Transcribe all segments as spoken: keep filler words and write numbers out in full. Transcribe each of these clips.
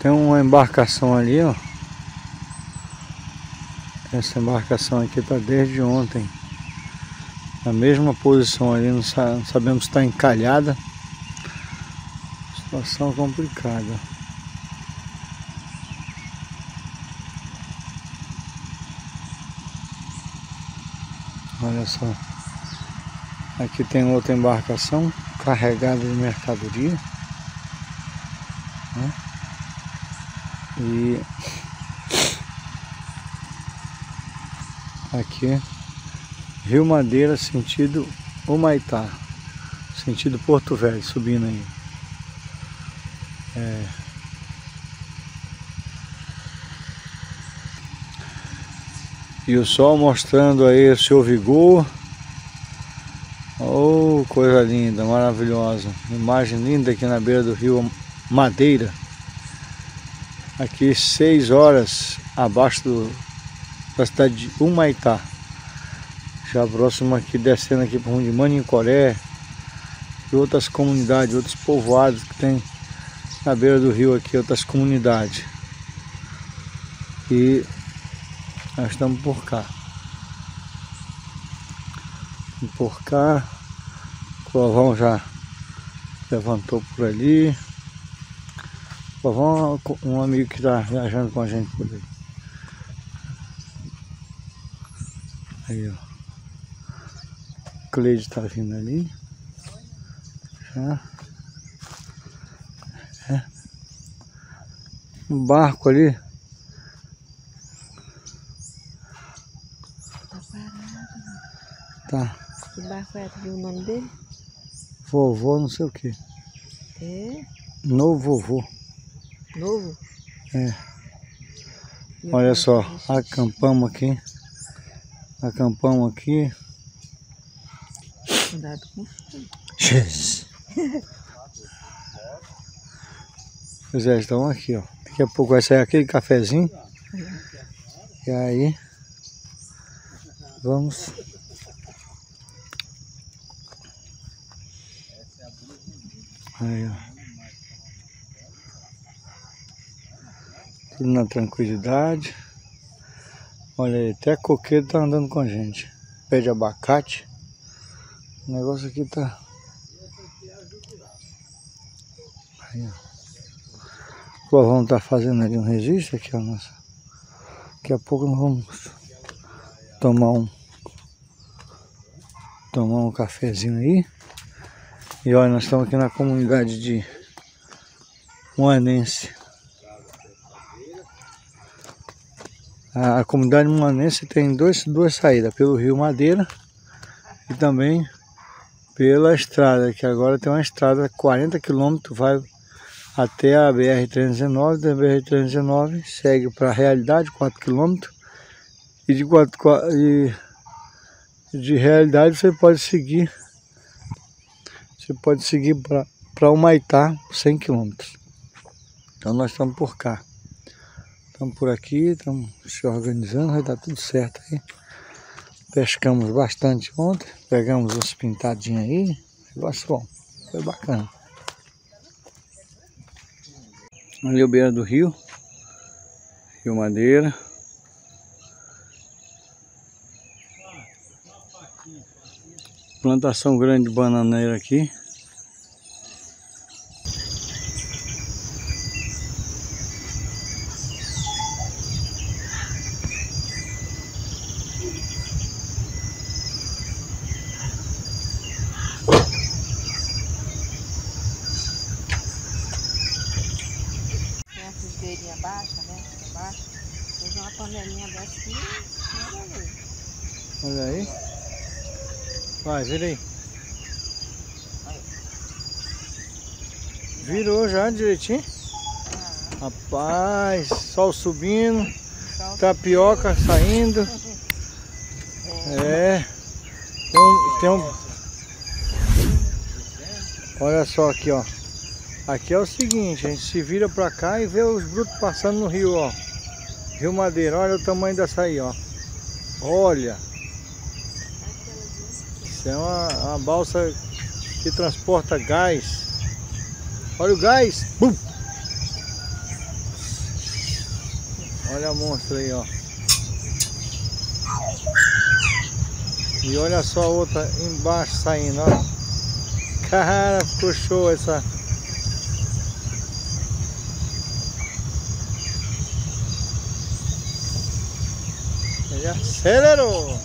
Tem uma embarcação ali, ó. Essa embarcação aqui tá desde ontem na mesma posição ali, não sabemos se está encalhada. Situação complicada. Olha só. Aqui tem outra embarcação carregada de mercadoria, né? E aqui Rio Madeira, sentido Humaitá, sentido Porto Velho, subindo aí. É. E o sol mostrando aí o seu vigor. Oh, coisa linda, maravilhosa. Imagem linda aqui na beira do rio Madeira. Aqui seis horas abaixo do, da cidade de Humaitá. Já próximo aqui, descendo aqui para o rumo de Manicoré. E outras comunidades, outros povoados que tem na beira do rio aqui, outras comunidades. E nós estamos por cá. Por cá, o Clovão já levantou por ali. O Clovão é um amigo que está viajando com a gente por aí. Aí, ó. Cleide está vindo ali. Já. É. Um barco ali. Tá parado. Tá. Que barco é? Tu viu o nome dele? Vovô não sei o que. É? Novo vovô. Novo? É. Olha só, acampamos aqui. Acampamos aqui. Cuidado com o Jesus. Pois é, estamos aqui, ó. Daqui a pouco vai sair aquele cafezinho. E aí vamos. Aí, ó. Tudo na tranquilidade. Olha aí, até coqueiro tá andando com a gente. Pé de abacate. O negócio aqui tá. Aí, ó. O Clovão tá fazendo ali um registro aqui, ó. Nossa. Daqui a pouco nós vamos tomar um. Tomar um cafezinho aí. E olha, nós estamos aqui na comunidade de Moanense. A, a comunidade moanense tem dois, duas saídas, pelo rio Madeira e também pela estrada, que agora tem uma estrada quarenta quilômetros, vai até a B R trezentos e dezenove, da B R trezentos e dezenove segue para a Realidade, quatro quilômetros, e de, quatro, e de Realidade você pode seguir, você pode seguir para Humaitá, cem quilômetros. Então nós estamos por cá. Estamos por aqui, estamos se organizando, vai dar tudo certo aí. Pescamos bastante ontem, pegamos uns pintadinhos aí, negócio bom, foi bacana. Ali o beira do rio, Rio Madeira. Plantação grande de bananeira aqui. Frigeirinha baixa, né? Baixa. Fez uma panelinha dessa aqui, nada a ver. Olha aí. Vai, vira aí. Virou já direitinho. Ah. Rapaz, sol subindo, sol tapioca subindo. Saindo. É. é. Tem um, tem um... Olha só aqui, ó. Aqui é o seguinte, a gente se vira pra cá e vê os brutos passando no rio, ó. Rio Madeira, olha o tamanho dessa aí, ó. Olha. Isso é uma, uma balsa que transporta gás. Olha o gás. Bum! Olha a monstra aí, ó. E olha só a outra embaixo saindo, ó. Cara, ficou show essa. Ele acelerou.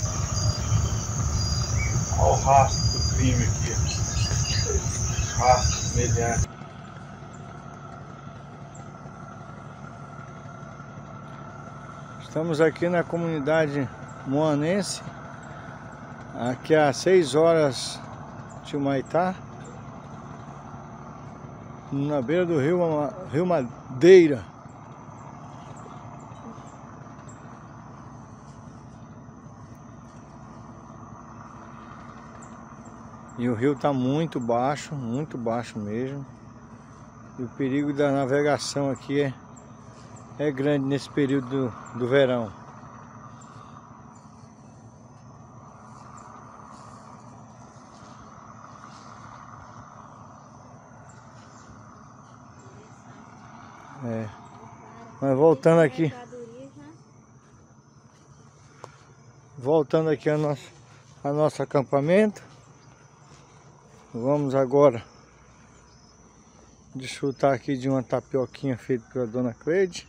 Olha o rastro do crime aqui. Rastro semelhante. Estamos aqui na comunidade moanense. Aqui às seis horas de Humaitá, na beira do rio, rio Madeira. E o rio está muito baixo, muito baixo mesmo. E o perigo da navegação aqui é, é grande nesse período do, do verão. É. Mas voltando aqui, voltando aqui a nosso, a nosso acampamento, vamos agora desfrutar aqui de uma tapioquinha feita pela Dona Cleide.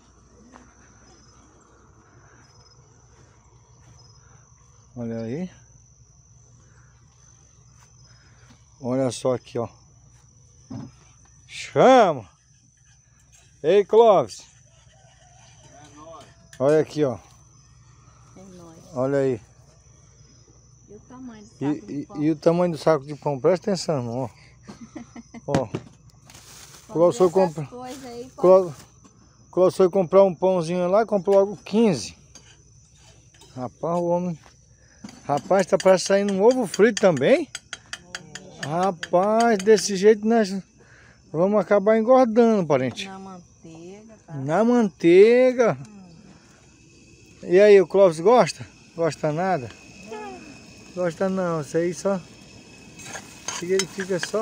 Olha aí. Olha só aqui, ó. Chama! Ei, Clóvis. É nóis. Olha aqui, ó. É nóis. Olha aí. E o tamanho do saco E, de e, pão? e o tamanho do saco de pão, presta atenção, ó. Ó. Clóvis foi comprar. Clóvis foi comprar um pãozinho lá, comprou logo quinze. Rapaz, o homem. Rapaz, tá para sair um ovo frito também. Rapaz, desse jeito nós vamos acabar engordando, parente. Na manteiga, tá? Na manteiga. Hum. E aí, o Clóvis gosta? Gosta nada? Não. Gosta não, isso aí só... Ele fica só...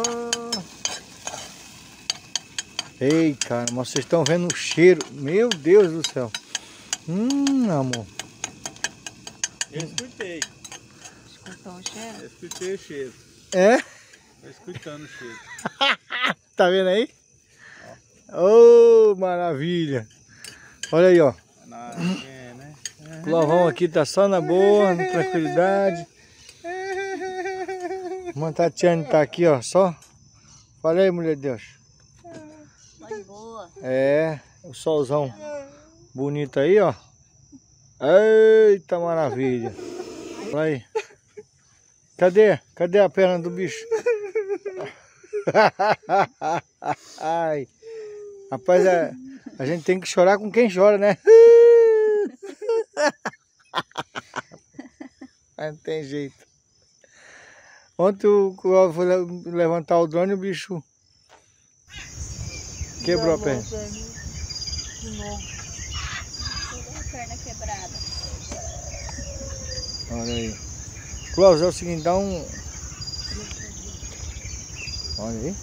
Ei, cara, mas vocês estão vendo o cheiro. Meu Deus do céu. Hum, amor. Eu escutei. Escutou o cheiro? Eu escutei o cheiro. É? Tô escutando o cheiro. Tá vendo aí? Ô, oh, maravilha. Olha aí, ó. É, né? O Clovão aqui tá só na boa, na tranquilidade. Irmã Tatiane tá aqui, ó, só. Fala aí, mulher de Deus. Tá boa. É, o solzão bonito aí, ó. Eita maravilha. Olha aí. Cadê? Cadê a perna do bicho? Ai. Rapaz, a, a gente tem que chorar com quem chora, né? Mas não tem jeito. Ontem o Clóvis foi levantar o drone e o bicho quebrou a perna. De novo. Toda a perna quebrada. Olha aí. Clóvis, é o seguinte, dá um... Olha aí.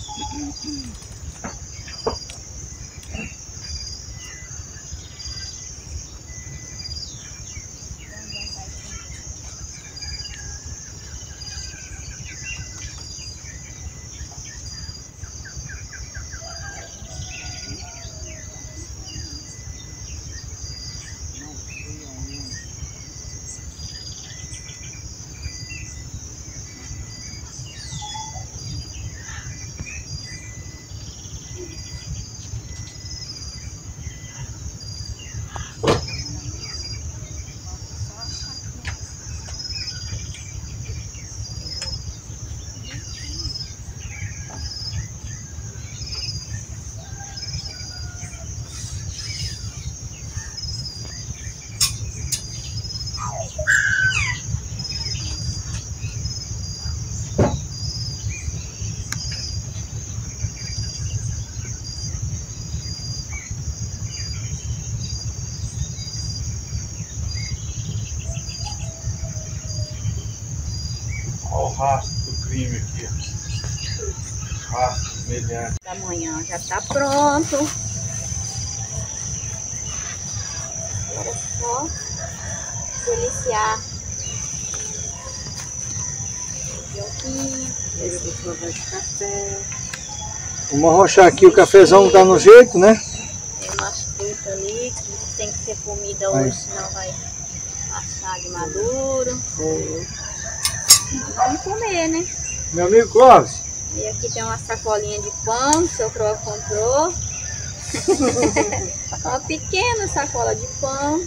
Olha o rastro do crime aqui. Rastro semelhante. Da manhã já tá pronto. Agora é só deliciar. Aqui, esse doutor vai de café. Vamos arrochar aqui, o cafezão tá no jeito, né? Tem umas frutas ali que tem que ser comida Aí. hoje, senão vai passar de maduro. Vamos comer, né? Meu amigo Clóvis. E aqui tem uma sacolinha de pão que o seu Clóvis comprou. Uma pequena sacola de pão.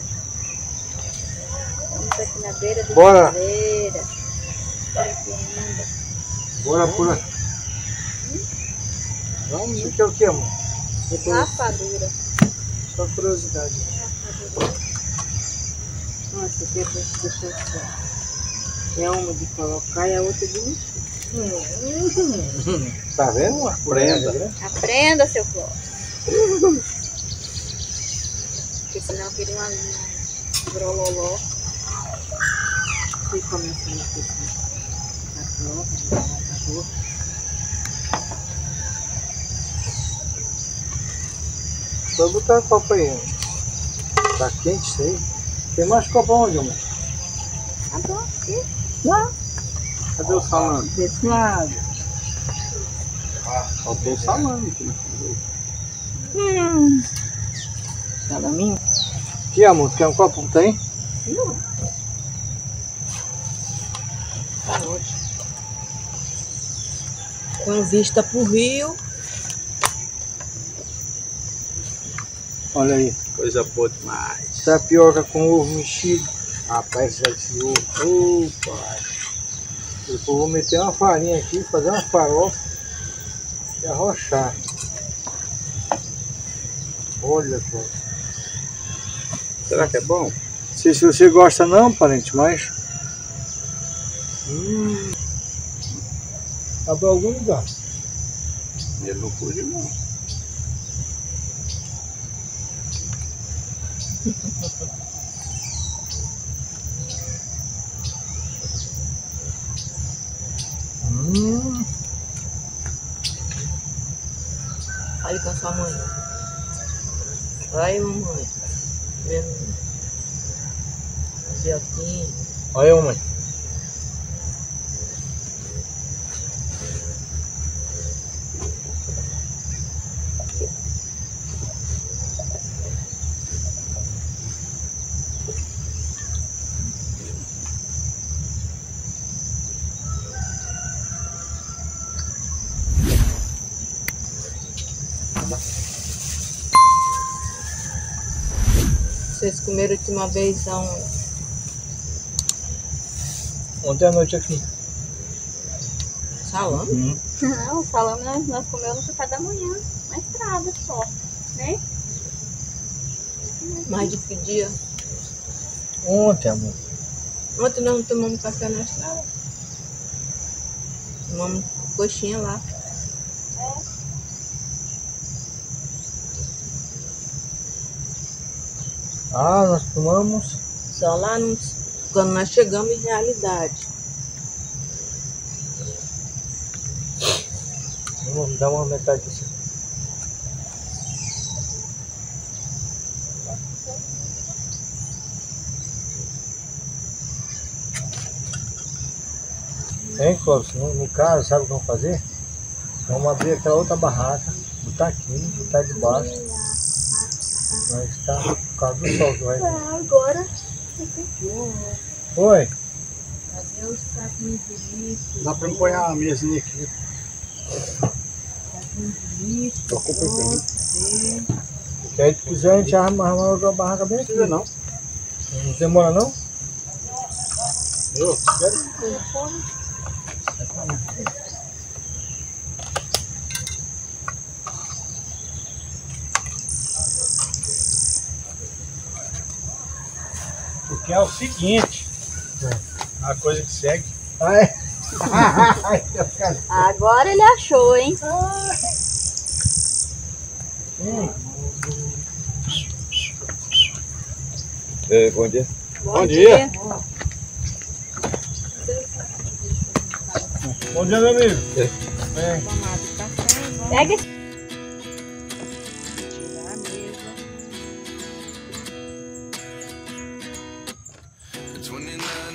Vamos aqui na beira do Bora. cadeira. Aqui ainda. Bora por aqui. Vamos, isso aqui é o que, amor? Rapadura. Só curiosidade. Nossa, aqui é pra gente deixar assim. É uma de colocar e a outra de mexer. Tá vendo? Aprenda. Aprenda, seu Clóvis. Porque senão vira uma grololó. E começando a fazer a prova. Só botar a copa aí. Tá quente isso aí. Tem mais copa onde, amor? Tá bom, aqui. Cadê o salame? Desse lado. Faltou o salame aqui. Hum. Salaminho? Aqui, amor, quer um copo? Tem? Não. Tá ótimo. Com vista pro rio. Olha aí. Coisa boa demais. Tapioca com ovo mexido. Rapaz, já esse ovo. Ô, pai. Depois vou meter uma farinha aqui, fazer uma farofa e arrochar. Olha só. Será que é bom? Não sei se você gosta não, parente, mas... Hum... Tá pra algum lugar. Ele não fugiu não. Hum... Olha com a sua mãe. Vai, mamãe. Vendo. Tapioquinha. Olha, mamãe. Vocês comeram a última vez aonde? Ontem à noite aqui. Salame? Hum. Não, o salame nós, nós comemos no café da manhã, na estrada só, né? Mais de que dia? Ontem, amor. Ontem nós não tomamos café na estrada. Tomamos coxinha lá. Ah, nós tomamos. Só lá no, quando nós chegamos em realidade. Vamos dar uma metade disso. Hein, Clóvis? No, no caso, sabe o que vamos fazer? Vamos abrir aquela outra barraca, botar aqui, botar de baixo. Vai estar por causa do sol que vai vir. Ah, agora. Oi? Cadê os pratinhos de lixo? Dá pra me pôr a mesinha aqui. Pratinhos de lixo. Ocupa pra mim. Se aí tu quiser, a gente arma arma outra barraca bem aqui. Não, não. Não demora não? Eu quero. Porque é o seguinte, a coisa que segue. Ai. Agora ele achou, hein? Hum. É, bom dia. Bom, Bom dia. dia. Bom dia, meu amigo. É. Vem. Pega esse. Tirar a mesa.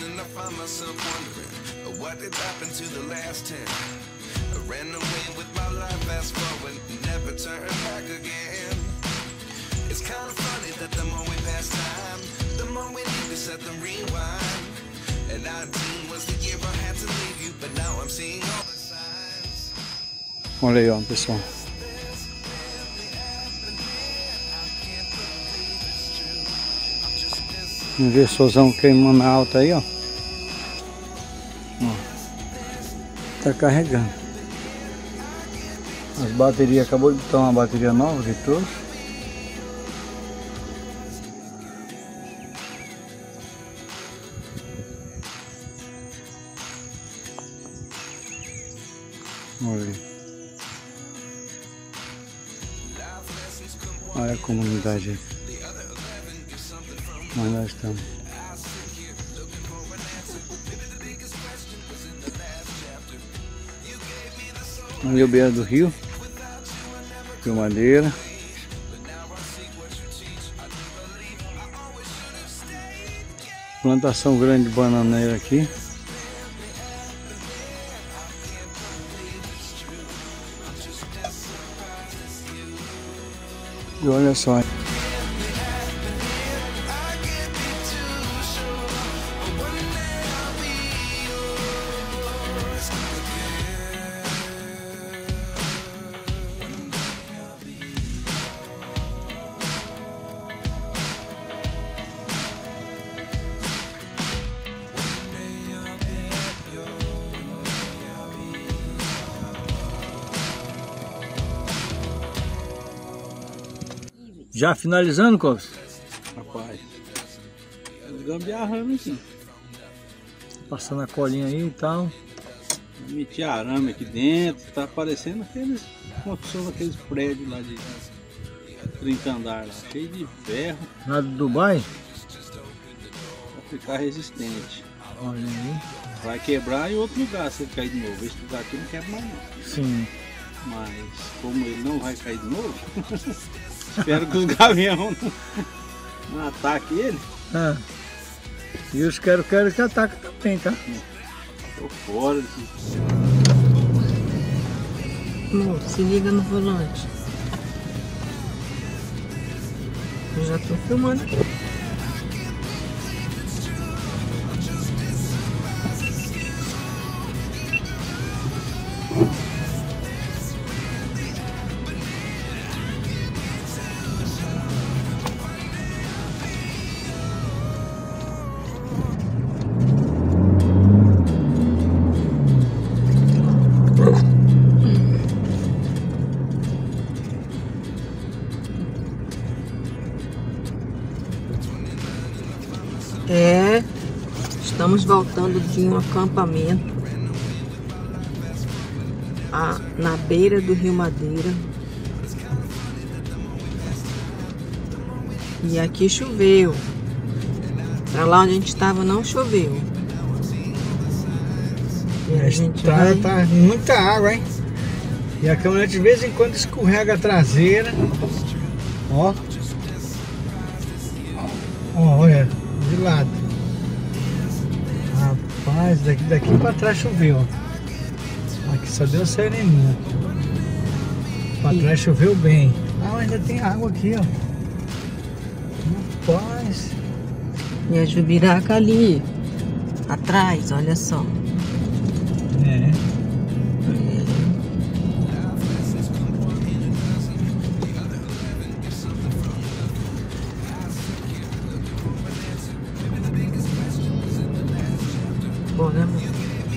and I find myself wondering what did happen to the last ten. I ran away with my life, fast forward, never turn back again. It's kind of funny that the more we pass time, the more we need to set them rewind. And nineteen was the year I had to leave you, but now I'm seeing all the signs. Olha aí, ó, pessoal. Inversorzão queimando alta aí, ó. Ó. Tá carregando. As baterias, acabou de botar uma bateria nova que trouxe. Olha aí. Olha a comunidade aí. Mas nós estamos. Ali o beira do rio. Rio Madeira. Plantação grande de bananeira aqui. E olha só. Já finalizando, Clóvis? Rapaz, gambiarrando aqui. Passando a colinha aí e tal. Meti arame aqui dentro, tá parecendo aqueles construção daqueles prédios lá de trinta andares lá, cheio de ferro. Lá do Dubai? Pra ficar resistente. Olha aí. Vai quebrar em outro lugar se ele cair de novo. Esse lugar aqui não quebra mais não. Sim. Mas como ele não vai cair de novo, espero que os gaviões não, não ataquem ele. Ah. E os quero-quero que atacam também, tá? Tô fora desse... Amor, se liga no volante. Eu já tô filmando aqui. É, estamos voltando de um acampamento a, na beira do Rio Madeira. E aqui choveu. Pra lá onde a gente estava não choveu. E a gente vai... tá muita água, hein? E a caminhonete de vez em quando escorrega a traseira. Ó. Ó, olha. De lado. Rapaz, daqui, daqui pra trás choveu. Aqui só deu sereninha. Pra e... trás choveu bem. Ah, ainda tem água aqui, ó. Rapaz. E a Jubiraca ali. Atrás, olha só. É. Bom, né, amor?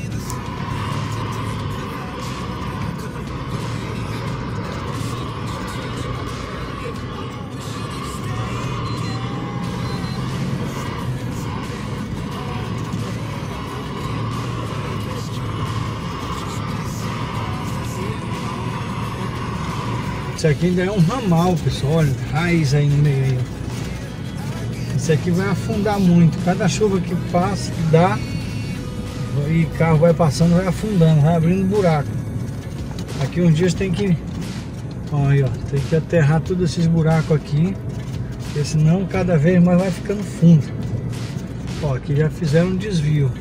Isso aqui ainda é um ramal, pessoal. Olha, raiz aí no meio aí, ó. Isso aqui vai afundar muito. Cada chuva que passa, que dá, e o carro vai passando, vai afundando, vai abrindo buraco. Aqui uns dias tem que, ó, aí, ó, tem que aterrar todos esses buracos aqui, porque senão cada vez mais vai ficando fundo. Ó, aqui já fizeram um desvio.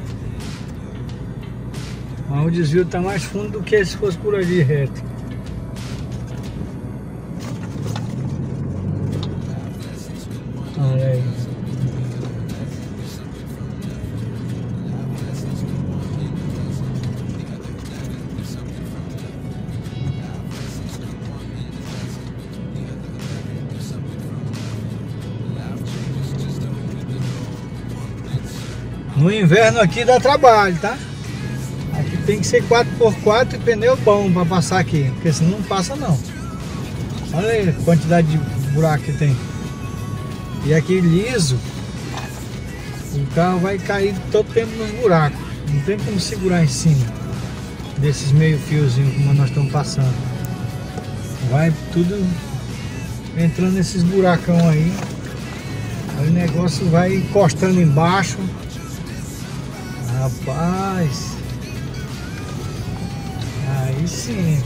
Mas o desvio tá mais fundo do que se fosse por ali reto. Olha aí. No inverno aqui dá trabalho, tá? Aqui tem que ser quatro por quatro e pneu bom para passar aqui, porque senão não passa não. Olha aí a quantidade de buraco que tem. E aqui liso, o carro vai cair todo tempo nos buracos. Não tem como segurar em cima desses meio fiozinhos como nós estamos passando. Vai tudo entrando nesses buracão aí. Aí o negócio vai encostando embaixo. Rapaz, aí sim.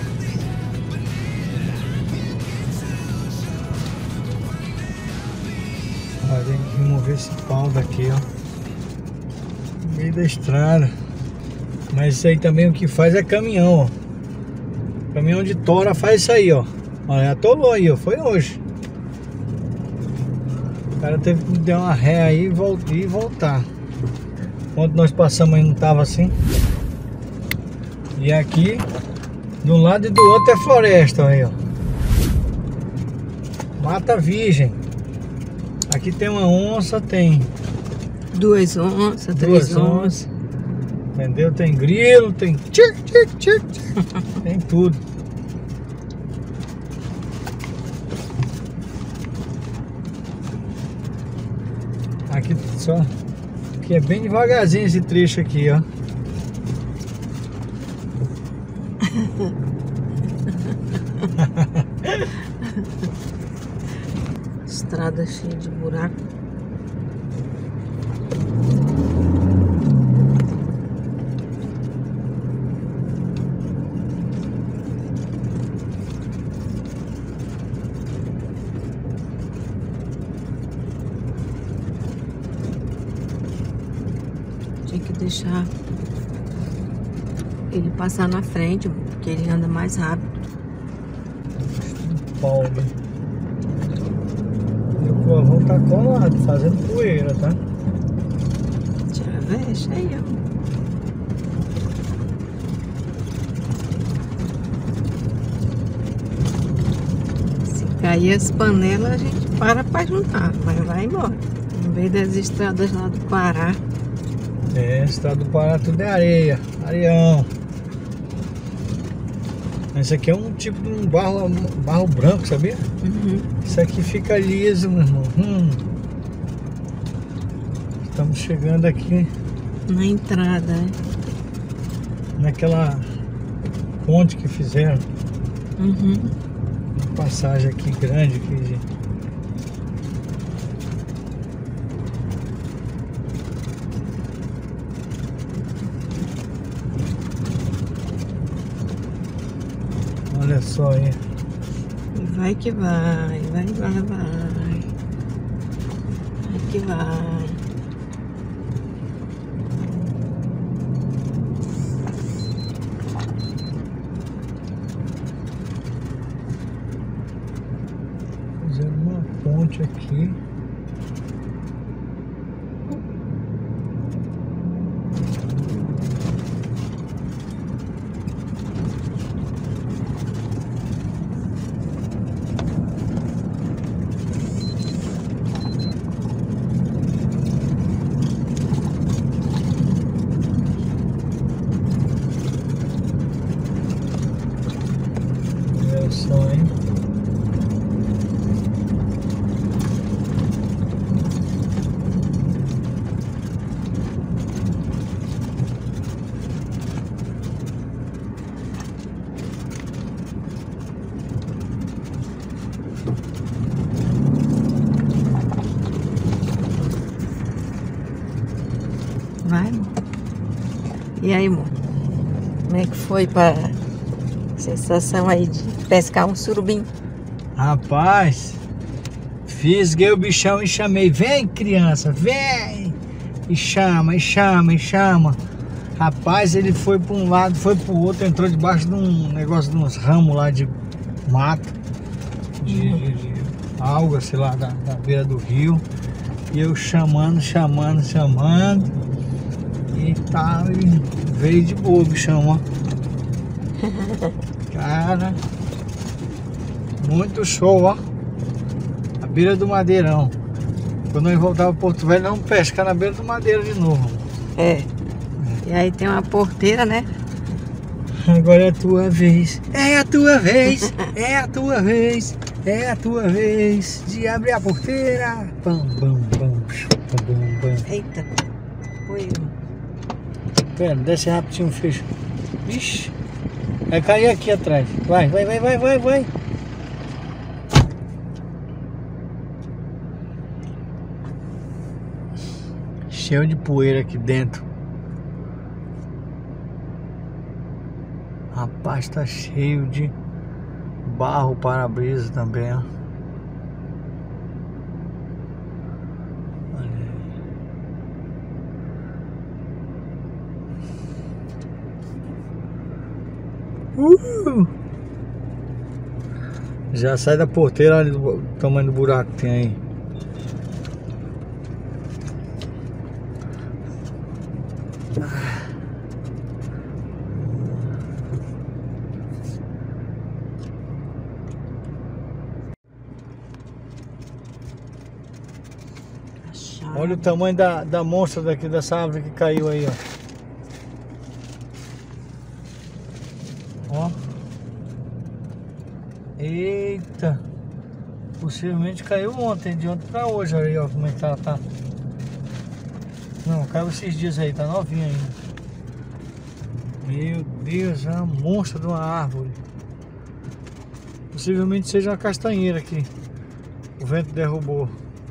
Olha, tem que remover esse pau daqui, ó, no meio da estrada. Mas isso aí também o que faz é caminhão, ó. Caminhão de tora faz isso aí, ó. Olha, atolou aí, ó. Foi hoje. O cara teve que dar uma ré aí e voltar. Quando nós passamos aí não tava assim. E aqui, de um lado e do outro é floresta, aí, ó. Mata virgem. Aqui tem uma onça, tem Duas onças, três duas onças. onças. Entendeu? Tem grilo, tem tchic, tchic, tchic, tchic. Tem tudo. Aqui só. Aqui é bem devagarzinho esse trecho aqui, ó. Estrada cheia de buraco. Tinha que deixar ele passar na frente, porque ele anda mais rápido. Paulo. E o covão tá colado, fazendo poeira, tá? Já veja aí, ó. Se cair as panelas, a gente para pra juntar, mas vai embora. No meio das estradas lá do Pará. É, estado do Pará tudo é areia, areião. Esse aqui é um tipo de um barro, barro branco, sabia? Uhum. Isso aqui fica liso, meu irmão. Hum. Estamos chegando aqui Na entrada, né? naquela ponte que fizeram. Uhum. Uma passagem aqui grande aqui de... Olha só aí. E vai que vai, vai, vai, vai. Vai que vai. Fizeram uma ponte aqui. Olha só, hein? Vai, amor. E aí, amor? Como é que foi pra sensação aí de pescar um surubim? Rapaz, fisguei o bichão e chamei, vem criança, vem, E chama, e chama, e chama. Rapaz, ele foi para um lado, foi para o outro, entrou debaixo de um negócio, de uns ramos lá de mato, de, de, de alga, sei lá, da, da beira do rio. E eu chamando, chamando, chamando. E tá, e veio de boa o bichão, ó. Cara, muito show, ó. A beira do Madeirão. Quando nós voltar para Porto Velho, vamos pescar na beira do Madeira de novo. É. E aí tem uma porteira, né? Agora é a tua vez. É a tua vez. É a tua vez. É a tua vez de abrir a porteira. Pam, pam, pam, pam, pam, pam. Eita. Foi. Pera, desce rapidinho, fecha. Ixi. Vai cair aqui atrás. Vai, vai, vai, vai, vai, vai. Cheio de poeira aqui dentro. Rapaz, tá cheio de barro para-brisa também, ó. Olha aí. Uh! Já sai da porteira, olha o tamanho do buraco que tem aí. Olha o tamanho da, da monstra daqui, dessa árvore que caiu aí, ó. Ó. Eita. Possivelmente caiu ontem, de ontem pra hoje, aí, ó, como é que ela tá. Não, caiu esses dias aí, tá novinha ainda. Meu Deus, é uma monstra de uma árvore. Possivelmente seja uma castanheira aqui. O vento derrubou.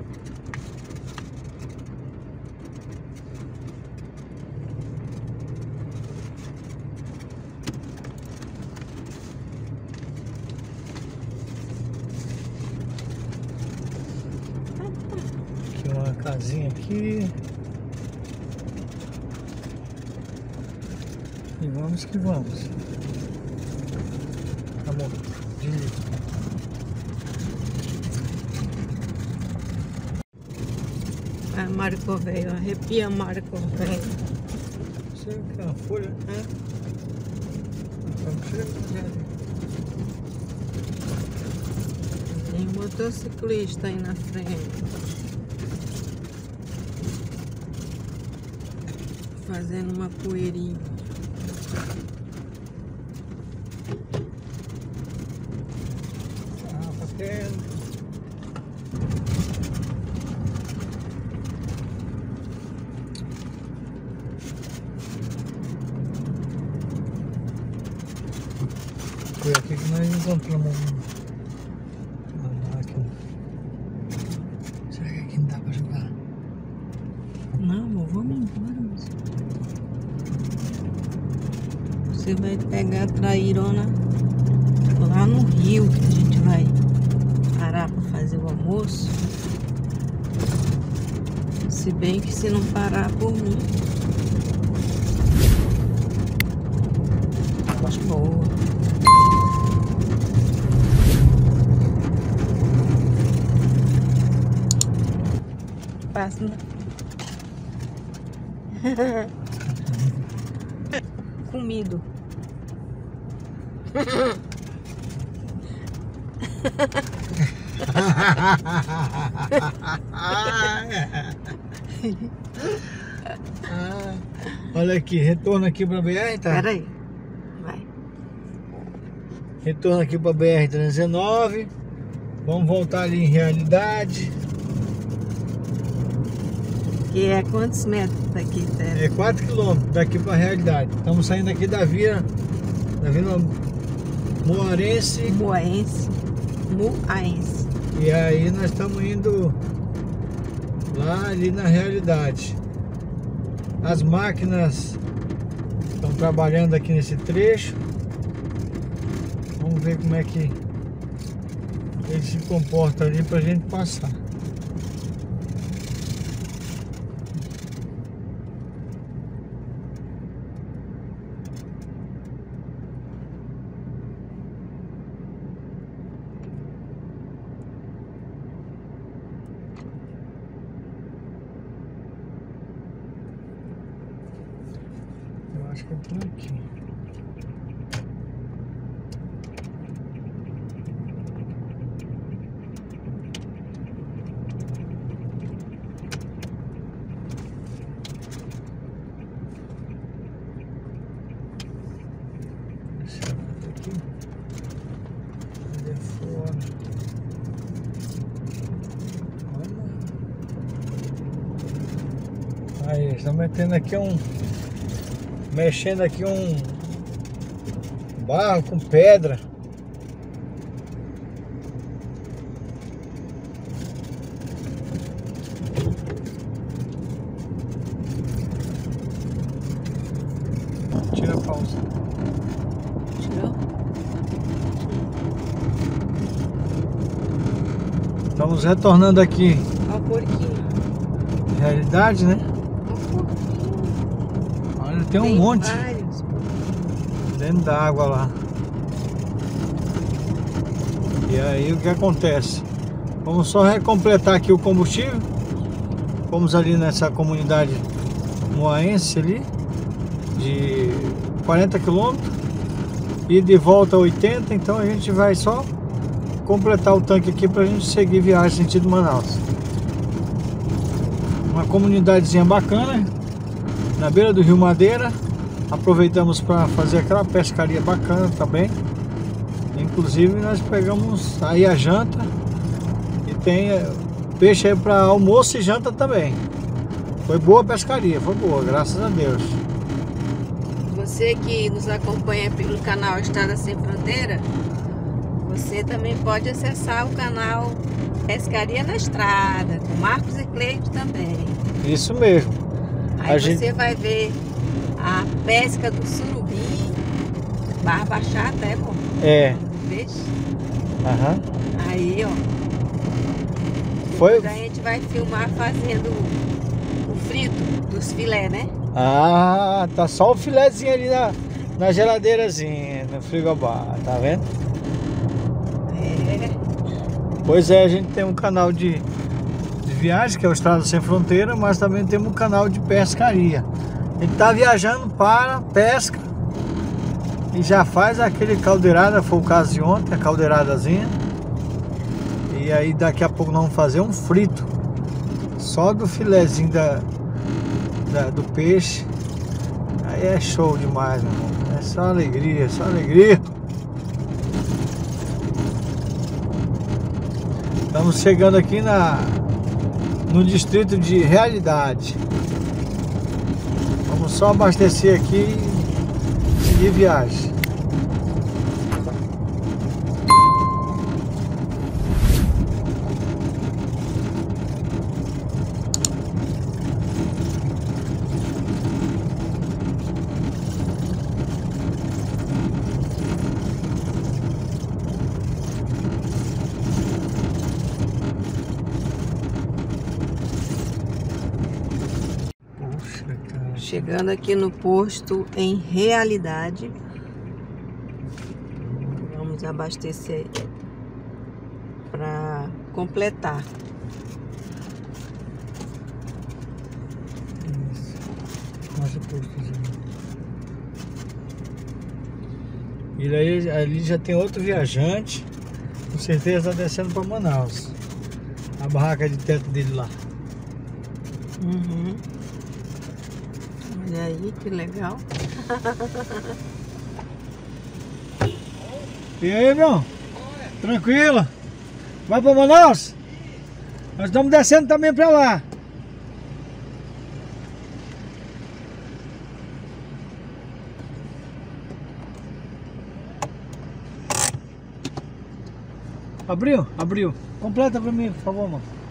Aqui uma casinha aqui. E vamos que vamos. Tá bom. Desliga. A Marco veio, arrepia Marco veio. Isso aqui é uma folha, né? Tem motociclista aí na frente. Fazendo uma poeirinha. Ah, papel. Foi aqui que nós encontramos uma máquina. Será que aqui não dá pra jogar? Não, amor, vamos embora, moço. Você vai pegar a trairona lá no rio, que a gente vai parar para fazer o almoço. Se bem que se não parar por mim. Boa. Passa, né? Comido. Olha aqui, retorno aqui para B R, tá? Pera aí. Vai. Retorno aqui para B R trezentos e dezenove. Vamos voltar ali em Realidade. Que é quantos metros daqui, Té? É quatro quilômetros daqui para Realidade. Estamos saindo aqui da vila, da vila Moarense. Moaense. Moaense. E aí nós estamos indo lá ali na Realidade. As máquinas estão trabalhando aqui nesse trecho. Vamos ver como é que ele se comporta ali pra gente passar. Acho que é por aqui. Aí, estão metendo aqui um... Mexendo aqui um... barro com pedra. Tira a pausa. Tirou? Estamos retornando aqui. Olha o porquinho. Realidade, né? Olha, tem um Tem monte vários. dentro da água lá. E aí o que acontece? Vamos só recompletar aqui o combustível. Fomos ali nessa comunidade moaense ali, de quarenta quilômetros e de volta a oitenta, então a gente vai só completar o tanque aqui para a gente seguir viagem sentido Manaus. Uma comunidadezinha bacana, na beira do Rio Madeira. Aproveitamos para fazer aquela pescaria bacana também. Inclusive nós pegamos aí a janta e tem peixe aí para almoço e janta também. Foi boa a pescaria, foi boa, graças a Deus. Você que nos acompanha pelo canal Estrada Sem Fronteira, você também pode acessar o canal Pescaria na Estrada, com Marcos e Cleide também. Isso mesmo. Aí A você gente... vai ver a pesca do surubim, barba chata, é bom? É. Peixe. Aham. Aí, ó. Foi... Depois a gente vai filmar fazendo o frito dos filé, né? Ah, tá só o filezinho ali na, na geladeirazinha, no frigobar, tá vendo? É. Pois é, a gente tem um canal de, de viagem, que é o Estrada Sem Fronteira, mas também temos um canal de pescaria. A gente tá viajando para pesca e já faz aquele caldeirada, foi o caso de ontem, a caldeiradazinha. E aí daqui a pouco nós vamos fazer um frito, só do filezinho da, da, do peixe. Aí é show demais, meu irmão. É só alegria, só alegria. Estamos chegando aqui na, no distrito de Realidade. Vamos só abastecer aqui e seguir viagem. Chegando aqui no posto em Realidade. Vamos abastecer para completar. Isso. Nossa, postozinho. E aí ali já tem outro viajante, com certeza está descendo para Manaus. A barraca de teto dele lá. Uhum. Olha aí que legal. E aí, meu? Tranquilo? Vai para Manaus? Nós estamos descendo também para lá. Abriu? Abriu. Completa para mim, por favor, mano.